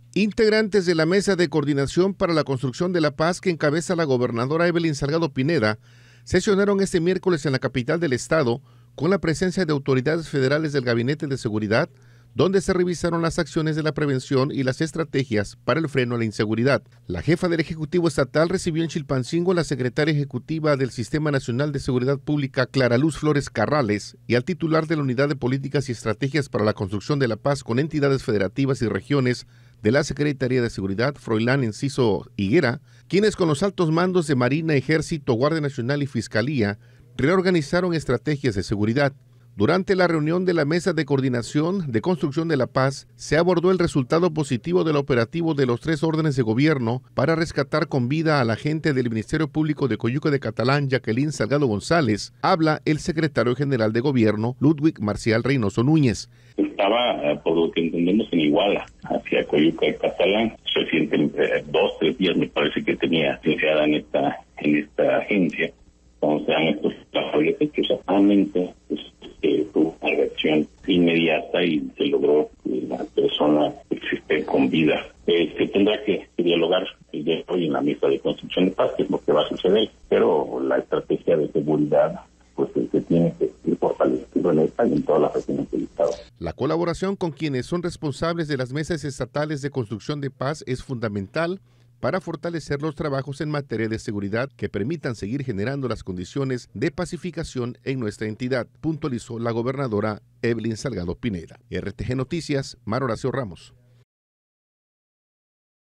Integrantes de la Mesa de Coordinación para la Construcción de la Paz que encabeza la gobernadora Evelyn Salgado Pineda sesionaron este miércoles en la capital del estado con la presencia de autoridades federales del Gabinete de Seguridad, donde se revisaron las acciones de la prevención y las estrategias para el freno a la inseguridad. La jefa del Ejecutivo Estatal recibió en Chilpancingo a la secretaria ejecutiva del Sistema Nacional de Seguridad Pública, Clara Luz Flores Carrales, y al titular de la Unidad de Políticas y Estrategias para la Construcción de la Paz con entidades federativas y regiones de la Secretaría de Seguridad, Froilán Enciso Higuera, quienes con los altos mandos de Marina, Ejército, Guardia Nacional y Fiscalía reorganizaron estrategias de seguridad. Durante la reunión de la Mesa de Coordinación de Construcción de la Paz, se abordó el resultado positivo del operativo de los 3 órdenes de gobierno para rescatar con vida a la agente del Ministerio Público de Coyuca de Catalán, Jacqueline Salgado González. Habla el secretario general de Gobierno, Ludwig Marcial Reynoso Núñez. Estaba, por lo que entendemos, en Iguala, hacia Coyuca de Catalán. Recientemente, 2-3 días me parece que tenía licenciada en esta agencia. Entonces, estos trabajos hechos exactamente, tuvo una reacción inmediata y se logró que la persona esté con vida. Se tendrá que dialogar el día de hoy en la mesa de construcción de paz, que es lo que va a suceder, pero la estrategia de seguridad pues se tiene que ir fortaleciendo en esta y en todas las regiones del estado. La colaboración con quienes son responsables de las mesas estatales de construcción de paz es fundamental para fortalecer los trabajos en materia de seguridad que permitan seguir generando las condiciones de pacificación en nuestra entidad, puntualizó la gobernadora Evelyn Salgado Pineda. RTG Noticias, Mar Horacio Ramos.